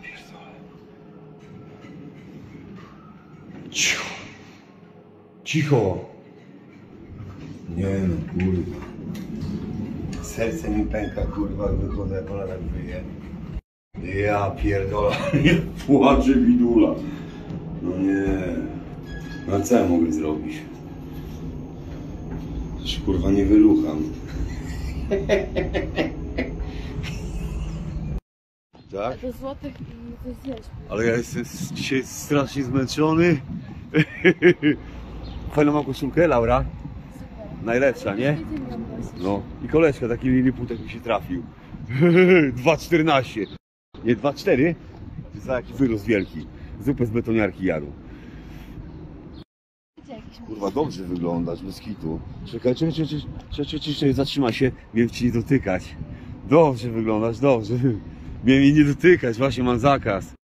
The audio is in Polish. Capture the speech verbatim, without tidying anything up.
pierdolę. Cicho. Cicho. Nie no, kurwa. Serce mi pęka, kurwa, wychodzę, jak ona tak wyje. Ja pierdolę, nie płaczę bidula. No nie. No co ja mogę zrobić? To się kurwa nie wyrucham. Tak? Do złotych i to zjeść. Ale ja jestem dzisiaj strasznie zmęczony. Fajną mam koszulkę, Laura? Super. Najlepsza, nie? No. I koleżka, taki liliputek mi się trafił. dwa czternaście. Nie, dwa cztery? To jest taki wyrost wielki. Zupę z betoniarki jaru. Kurwa, dobrze wyglądasz, bez kitu. Czekaj, czekaj, czekaj, czekaj, czekaj, czekaj, zatrzymaj się. Miałem ci nie dotykać. Dobrze wyglądasz, dobrze. Miałem jej nie dotykać, właśnie mam zakaz.